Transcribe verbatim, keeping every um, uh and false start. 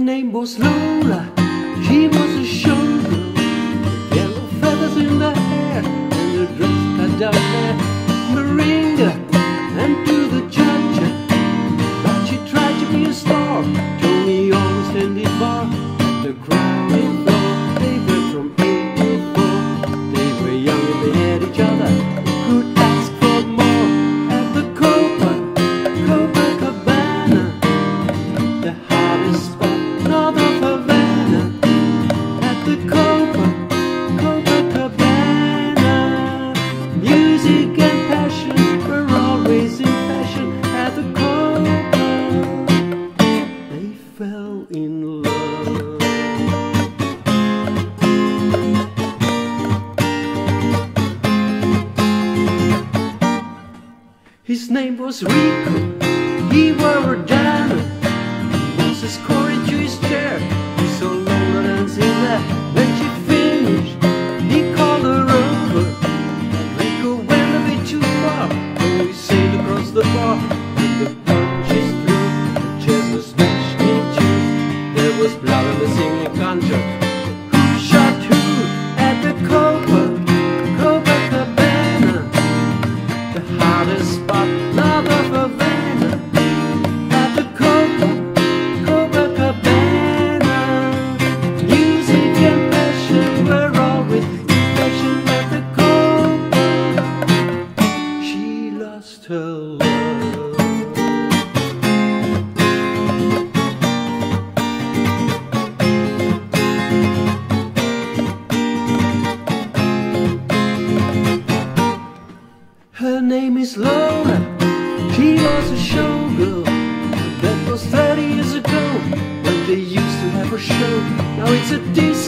name was Lola, she was a showgirl, with yellow feathers in the hair, and her dress cut down there, merengue, and to the judge. But she tried to be a star, told me almost in the bar, at the crowded floor. They were from eight to four, they were young and they had each other, who could ask for more. At the Copa, Copacabana, the hottest spot north of Havana. At the Copa, Copacabana, music and passion were always in fashion. At the Copa, they fell in love. His name was Rico, he wore a diamond, he was escorted to his chair. He saw Lola dancing there. When she finished, he called her over, but Rico went a bit too far, so he sailed across the bar, and the punches flew, the chairs were smashed in two. There was blood on the singing conjure. Who shot who? At the Copa, Copacabana, the hottest spot north of Havana. At the Copa, Copacabana, music and passion were always in fashion. At the Copa, she lost her love. Her name is Lola, she was a showgirl. That was thirty years ago, when they used to have a show. Now it's a disco.